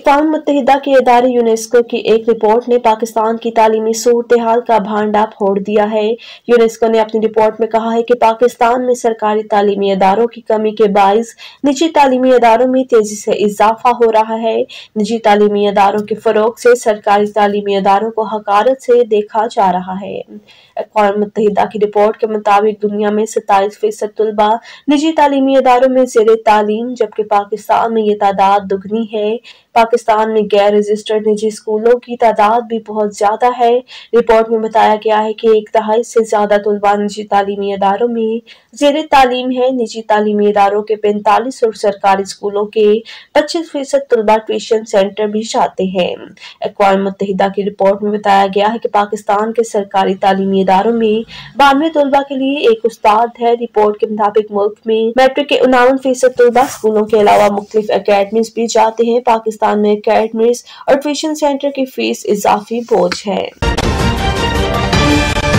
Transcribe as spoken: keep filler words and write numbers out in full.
अक़वाम मुत्तहिदा के इदारे यूनेस्को की एक रिपोर्ट ने पाकिस्तान की तालीमी सूरत हाल का भांडा फोड़ दिया है। यूनेस्को ने अपनी रिपोर्ट में कहा है कि पाकिस्तान में सरकारी तालीमी इदारों की कमी के बाइस निजी तालीमी इदारों में तेजी से इजाफा हो रहा है। निजी तालीमी इदारों के फरोग से सरकारी तालीमी इदारों को हकारत से देखा जा रहा है। अक़वाम मुत्तहिदा की रिपोर्ट के मुताबिक दुनिया में सत्ताईस फीसद तलबा निजी तालीमी इदारों में ज़ेरे तालीम, जबकि पाकिस्तान में ये तादाद दुगनी है। पाकिस्तान में गैर रजिस्टर्ड निजी स्कूलों की तादाद भी बहुत ज्यादा है। रिपोर्ट में बताया गया है कि एक दहाई से ज्यादा तलबा निजी तालीमी इदारों में ज़ेरे तालीम है। निजी तालीमी इदारों के पैंतालीस और सरकारी स्कूलों के पच्चीस फीसद तलबा ट्यूशन सेंटर भी जाते हैं। अक़वाम मुत्तहिदा की रिपोर्ट में बताया गया है कि पाकिस्तान के सरकारी तालीमी इदारों में बानवे तलबा के लिए एक उस्ताद है। रिपोर्ट के मुताबिक मुल्क में मैट्रिक के उनावन फीसद तलबा स्कूलों के अलावा मुख्तलिफ अकेडमीज भी जाते हैं। पाकिस्तान में अकेडमीज और ट्यूशन सेंटर की फीस इजाफी बोझ है।